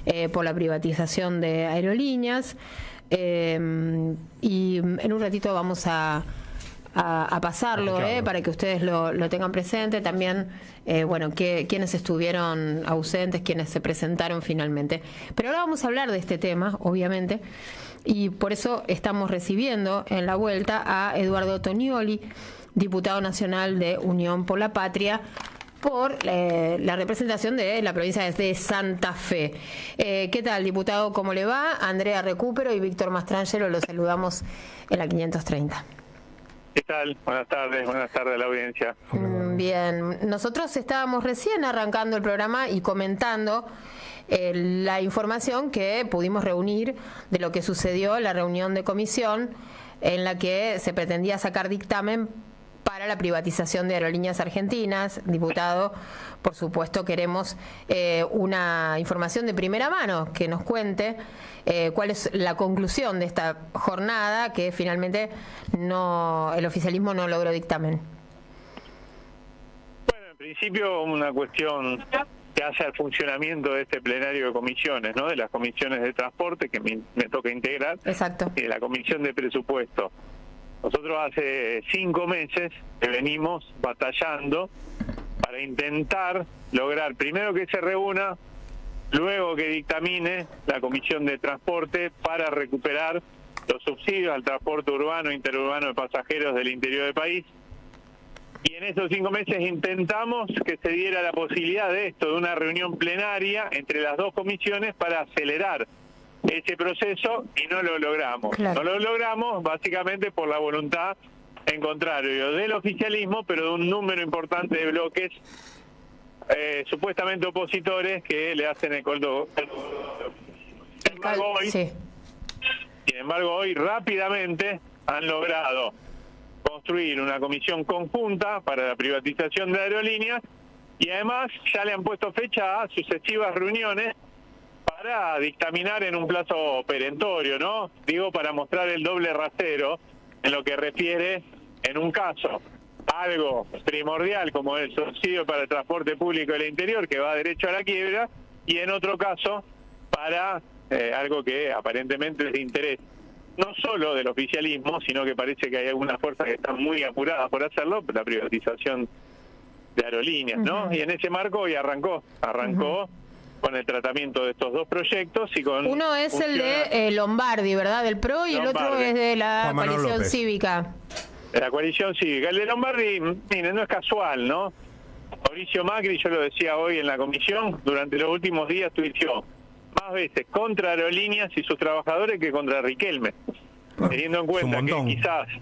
por la privatización de aerolíneas. Y en un ratito vamos a pasarlo, para que ustedes lo tengan presente. También, bueno, quienes estuvieron ausentes, quienes se presentaron finalmente. Pero ahora vamos a hablar de este tema, obviamente, y por eso estamos recibiendo en la vuelta a Eduardo Tonioli, diputado nacional de Unión por la Patria, por la representación de la provincia de Santa Fe. ¿Qué tal, diputado? ¿Cómo le va? Andrea Recupero y Víctor Mastrangelo, los saludamos en la 530. ¿Qué tal? Buenas tardes a la audiencia. Bien, nosotros estábamos recién arrancando el programa y comentando la información que pudimos reunir de lo que sucedió en la reunión de comisión en la que se pretendía sacar dictamen para la privatización de Aerolíneas Argentinas. Diputado, por supuesto queremos una información de primera mano, que nos cuente cuál es la conclusión de esta jornada, que finalmente el oficialismo no logró dictamen. Bueno, en principio una cuestión que hace al funcionamiento de este plenario de comisiones, ¿no? De las comisiones de transporte, que me toca integrar. Exacto. Y de la comisión de presupuesto. Nosotros hace 5 meses que venimos batallando para intentar lograr primero que se reúna, luego que dictamine la Comisión de Transporte para recuperar los subsidios al transporte urbano e interurbano de pasajeros del interior del país. Y en esos 5 meses intentamos que se diera la posibilidad de esto, de una reunión plenaria entre las dos comisiones para acelerar ese proceso, y no lo logramos. Claro. No lo logramos básicamente por la voluntad, en contrario, del oficialismo, pero de un número importante de bloques supuestamente opositores que le hacen el coldo. Sin embargo, hoy rápidamente han logrado construir una comisión conjunta para la privatización de aerolíneas, y además ya le han puesto fecha a sucesivas reuniones para dictaminar en un plazo perentorio, ¿no? Digo, para mostrar el doble rasero en lo que refiere, en un caso, algo primordial como el subsidio para el transporte público del interior, que va derecho a la quiebra, y en otro caso para algo que aparentemente es de interés no solo del oficialismo, sino que parece que hay algunas fuerzas que están muy apuradas por hacerlo, la privatización de aerolíneas, ¿no? Y en ese marco hoy arrancó con el tratamiento de estos dos proyectos. Y con uno es el de Lombardi, ¿verdad? Del PRO, y Lombardi. El otro es de la coalición López. Cívica. De la coalición cívica. El de Lombardi, miren, no es casual, ¿no? Mauricio Macri, yo lo decía hoy en la comisión, durante los últimos días tuiteó más veces contra aerolíneas y sus trabajadores que contra Riquelme, teniendo en cuenta que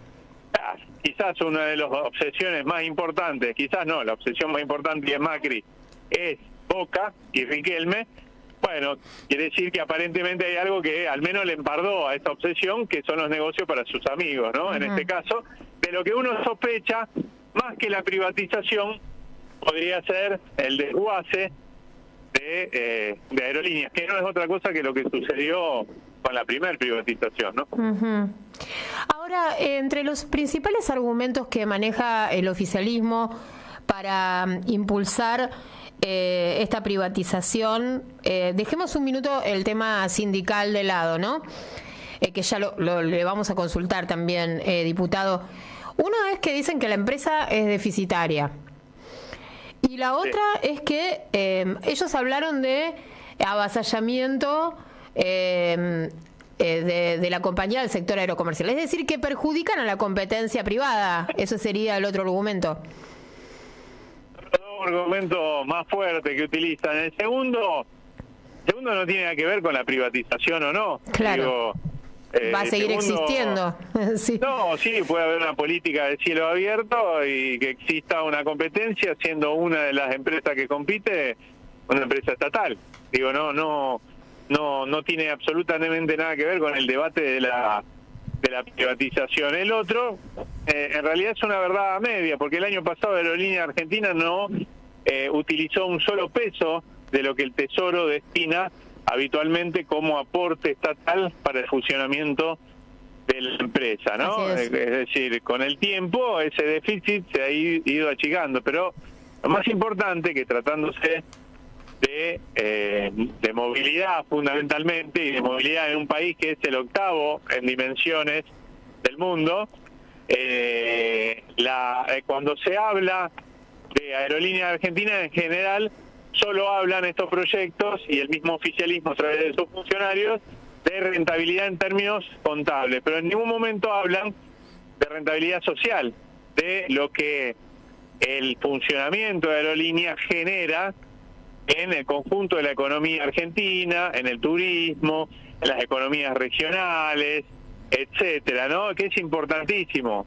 quizás una de las obsesiones más importantes, quizás no, la obsesión más importante de Macri es Boca y Riquelme. Bueno, quiere decir que aparentemente hay algo que al menos le empardó a esta obsesión, que son los negocios para sus amigos, ¿no? En este caso, de lo que uno sospecha, más que la privatización, podría ser el desguace de aerolíneas, que no es otra cosa que lo que sucedió con la primera privatización, ¿no? Ahora, entre los principales argumentos que maneja el oficialismo para impulsar esta privatización, dejemos un minuto el tema sindical de lado, ¿no? Que ya le vamos a consultar también, diputado. Uno es que dicen que la empresa es deficitaria. Y la otra es que ellos hablaron de avasallamiento de la compañía del sector aerocomercial. Es decir, que perjudican a la competencia privada. Eso sería el otro argumento. Los dos argumentos más fuertes que utilizan. El segundo no tiene nada que ver con la privatización o no. Claro. Digo, va a seguir existiendo. Sí. No, sí, puede haber una política de cielo abierto y que exista una competencia, siendo una de las empresas que compite una empresa estatal. Digo, no tiene absolutamente nada que ver con el debate de la privatización. El otro, en realidad es una verdad media, porque el año pasado Aerolíneas Argentinas no utilizó un solo peso de lo que el Tesoro destina habitualmente como aporte estatal para el funcionamiento de la empresa, ¿no? Es decir, con el tiempo ese déficit se ha ido achicando, pero lo más importante, que tratándose de movilidad fundamentalmente, y de movilidad en un país que es el octavo en dimensiones del mundo. Cuando se habla de Aerolíneas Argentinas en general, solo hablan estos proyectos y el mismo oficialismo a través de sus funcionarios de rentabilidad en términos contables, pero en ningún momento hablan de rentabilidad social, de lo que el funcionamiento de aerolíneas genera en el conjunto de la economía argentina, en el turismo, en las economías regionales, etcétera, ¿no? Que es importantísimo,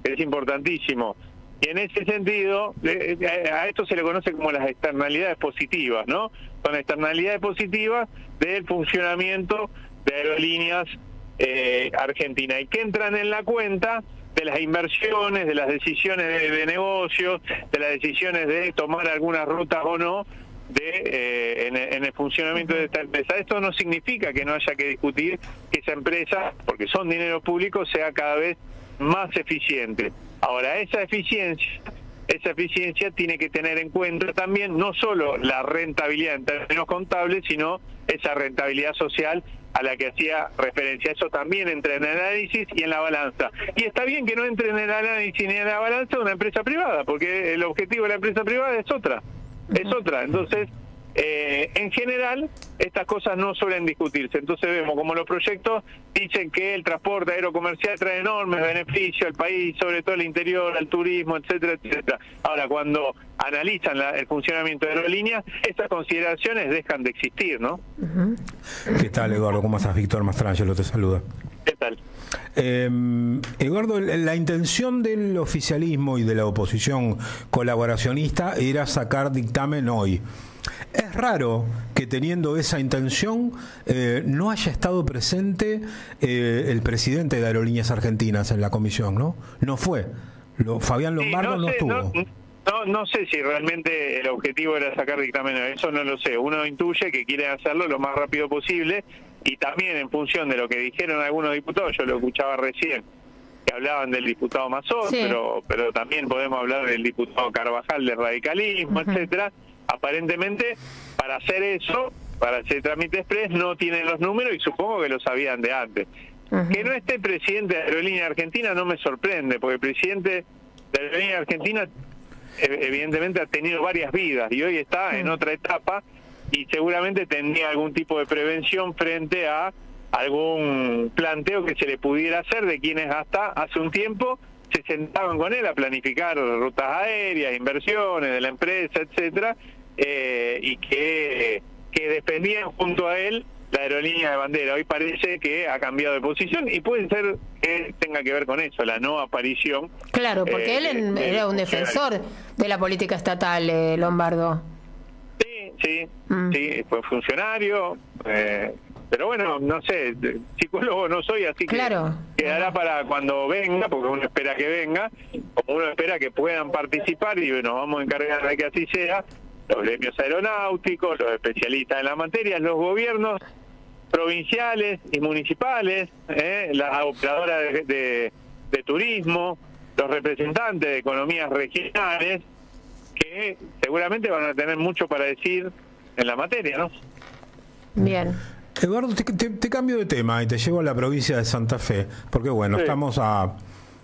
Y en ese sentido, a esto se le conoce como las externalidades positivas, ¿no? Son externalidades positivas del funcionamiento de Aerolíneas Argentina, y que entran en la cuenta de las inversiones, de las decisiones de negocios, de las decisiones de tomar algunas rutas o no en el funcionamiento de esta empresa. Esto no significa que no haya que discutir que esa empresa, porque son dinero público, sea cada vez más eficiente. Ahora, esa eficiencia tiene que tener en cuenta también no solo la rentabilidad en términos contables, sino esa rentabilidad social a la que hacía referencia. Eso también entra en el análisis y en la balanza. Y está bien que no entre en el análisis ni en la balanza de una empresa privada, porque el objetivo de la empresa privada es otra. Entonces, en general, estas cosas no suelen discutirse. Entonces vemos como los proyectos dicen que el transporte aerocomercial trae enormes beneficios al país, sobre todo al interior, al turismo, etcétera, etcétera. Ahora, cuando analizan el funcionamiento de aerolíneas, estas consideraciones dejan de existir, ¿no? ¿Qué tal, Eduardo? ¿Cómo estás? Víctor Mastrangelo te saluda. ¿Qué tal? Eduardo, la intención del oficialismo y de la oposición colaboracionista era sacar dictamen hoy. Es raro que teniendo esa intención no haya estado presente el presidente de Aerolíneas Argentinas en la comisión, ¿no? No fue. Fabián Lombardo no estuvo. No sé si realmente el objetivo era sacar dictamen, eso no lo sé. Uno intuye que quieren hacerlo lo más rápido posible, y también en función de lo que dijeron algunos diputados, yo lo escuchaba recién, que hablaban del diputado Mazón, sí, pero también podemos hablar del diputado Carvajal de radicalismo, etcétera. Aparentemente, para hacer eso, para hacer trámite express, no tienen los números, y supongo que lo sabían de antes. Que no esté el presidente de Aerolínea Argentina no me sorprende, porque el presidente de Aerolínea Argentina evidentemente ha tenido varias vidas y hoy está en otra etapa, y seguramente tendría algún tipo de prevención frente a algún planteo que se le pudiera hacer de quienes hasta hace un tiempo se sentaban con él a planificar rutas aéreas, inversiones de la empresa, etcétera, y que dependían junto a él la aerolínea de bandera. Hoy parece que ha cambiado de posición, y puede ser que tenga que ver con eso, la no aparición. Claro, porque él era un defensor de la política estatal, Lombardo. Sí, fue funcionario, pero bueno, no sé, psicólogo no soy, así que quedará para cuando venga, porque uno espera que venga, como uno espera que puedan participar, y nos vamos a encargar de que así sea, los gremios aeronáuticos, los especialistas en la materia, los gobiernos provinciales y municipales, las operadoras de turismo, los representantes de economías regionales, que seguramente van a tener mucho para decir en la materia, ¿no? Bien. Eduardo, te cambio de tema y te llevo a la provincia de Santa Fe, porque bueno, estamos a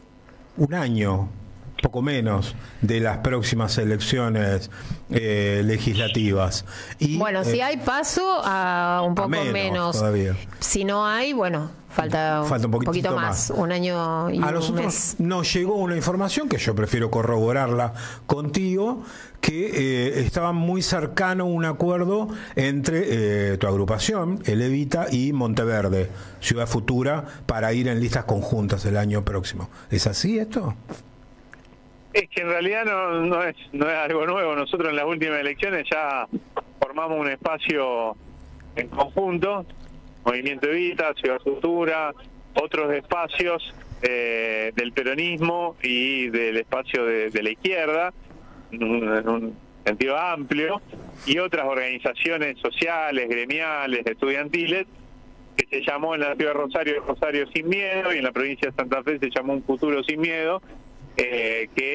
un año, poco menos, de las próximas elecciones legislativas. Y, bueno, si hay paso, a un poco menos. Todavía. Si no hay, bueno, falta un poquito más, un año y a un nosotros mes. Nos llegó una información que yo prefiero corroborarla contigo, que estaba muy cercano un acuerdo entre tu agrupación, el Evita, y Monteverde, Ciudad Futura, para ir en listas conjuntas el año próximo. ¿Es así esto? Es que en realidad no es algo nuevo. Nosotros en las últimas elecciones ya formamos un espacio en conjunto, Movimiento Evita, Ciudad Futura, otros espacios del peronismo y del espacio de la izquierda, en un sentido amplio, y otras organizaciones sociales, gremiales, estudiantiles, que se llamó en la ciudad de Rosario Sin Miedo, y en la provincia de Santa Fe se llamó Un Futuro Sin Miedo,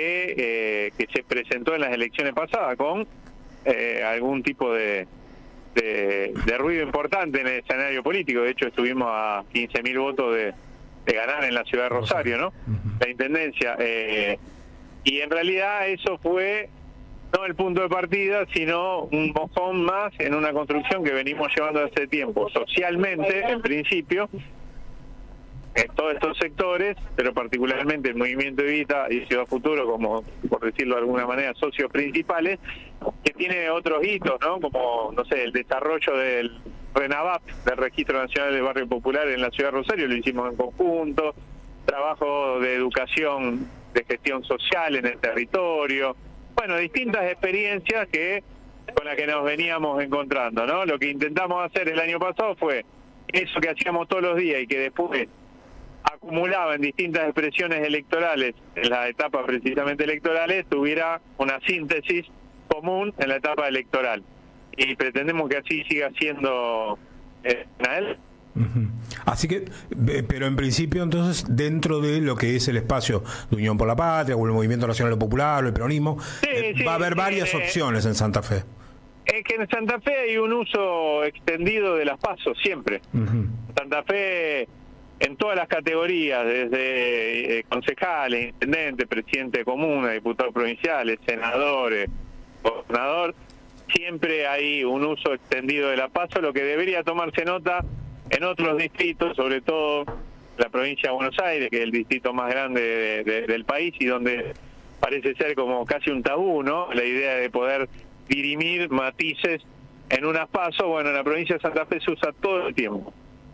que se presentó en las elecciones pasadas con algún tipo de de ruido importante en el escenario político. De hecho, estuvimos a 15.000 votos de ganar en la ciudad de Rosario, ¿no? La intendencia. Y en realidad eso fue no el punto de partida, sino un mojón más en una construcción que venimos llevando hace tiempo, socialmente, en principio, en todos estos sectores, pero particularmente el Movimiento Evita y Ciudad Futuro, como por decirlo de alguna manera, socios principales, que tiene otros hitos, ¿no? Como, no sé, el desarrollo del RENAVAP, del Registro Nacional de Barrio Popular en la Ciudad de Rosario, lo hicimos en conjunto, trabajo de educación, de gestión social en el territorio, bueno, distintas experiencias con las que nos veníamos encontrando, ¿no? Lo que intentamos hacer el año pasado fue eso que hacíamos todos los días y que después acumulaba en distintas expresiones electorales, en la etapa precisamente electorales, tuviera una síntesis común en la etapa electoral. Y pretendemos que así siga siendo él. Así que, pero en principio entonces, dentro de lo que es el espacio de Unión por la Patria, o el Movimiento Nacional Popular, o el peronismo, va a haber varias opciones en Santa Fe. Es que en Santa Fe hay un uso extendido de las PASO, siempre. Santa Fe, en todas las categorías, desde concejales, intendentes, presidente de comuna, diputados provinciales, senadores, gobernador, siempre hay un uso extendido de la PASO, lo que debería tomarse nota en otros distritos, sobre todo la provincia de Buenos Aires, que es el distrito más grande del país y donde parece ser como casi un tabú, ¿no? La idea de poder dirimir matices en unas PASO. Bueno, en la provincia de Santa Fe se usa todo el tiempo,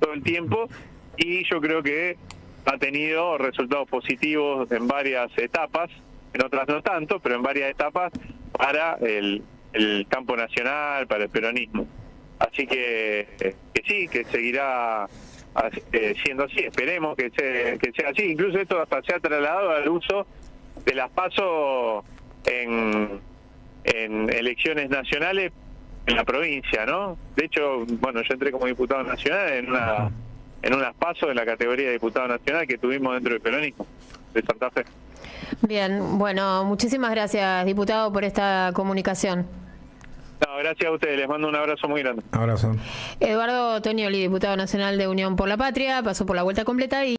y yo creo que ha tenido resultados positivos en varias etapas, en otras no tanto, pero en varias etapas para el campo nacional, para el peronismo. Así que sí, que seguirá siendo así. Esperemos que sea así. Incluso esto hasta se ha trasladado al uso de las PASO en elecciones nacionales en la provincia, ¿no? De hecho, bueno, yo entré como diputado nacional en unas PASO en la categoría de diputado nacional que tuvimos dentro del peronismo de Santa Fe. Bien, bueno, muchísimas gracias, diputado, por esta comunicación. No, gracias a ustedes, les mando un abrazo muy grande. Abrazo. Eduardo Tonioli, diputado nacional de Unión por la Patria, pasó por la vuelta completa y